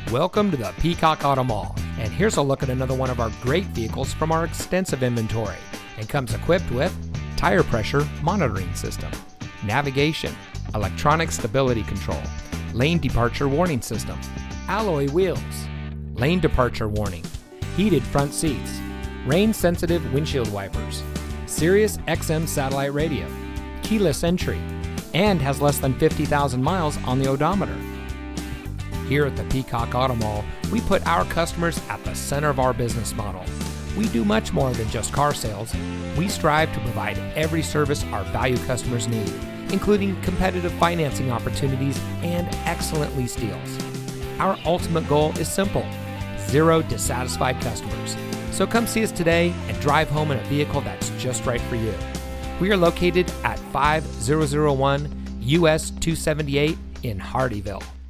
Welcome to the Peacock Auto Mall, and here's a look at another one of our great vehicles from our extensive inventory, and comes equipped with tire pressure monitoring system, navigation, electronic stability control, lane departure warning system, alloy wheels, lane departure warning, heated front seats, rain sensitive windshield wipers, Sirius XM satellite radio, keyless entry, and has less than 50,000 miles on the odometer. Here at the Peacock Auto Mall, we put our customers at the center of our business model. We do much more than just car sales. We strive to provide every service our valued customers need, including competitive financing opportunities and excellent lease deals. Our ultimate goal is simple: 0 dissatisfied customers. So come see us today and drive home in a vehicle that's just right for you. We are located at 5001 US 278 in Hardeeville.